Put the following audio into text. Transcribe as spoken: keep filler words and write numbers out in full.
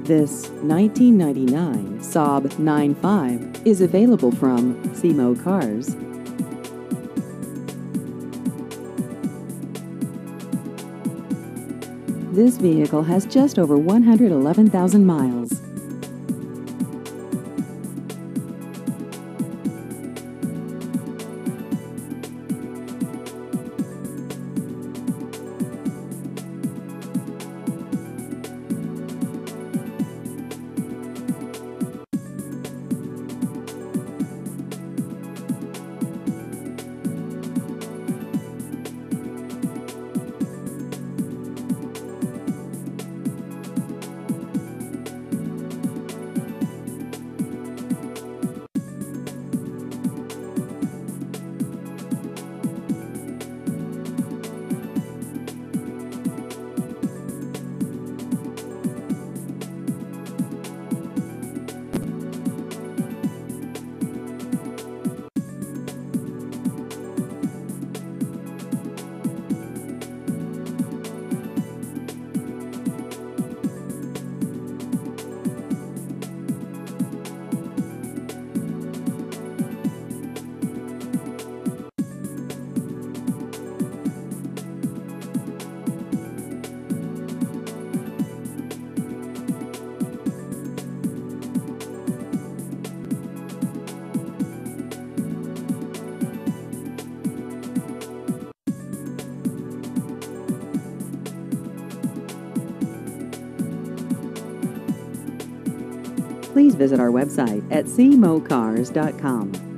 This nineteen ninety-nine Saab nine five is available from Simo Cars. This vehicle has just over one hundred eleven thousand miles. Please visit our website at simo cars dot com.